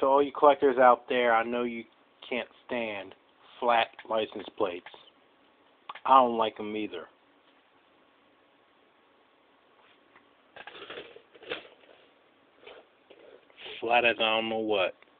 To all you collectors out there, I know you can't stand flat license plates. I don't like them either. Flat as I don't know what.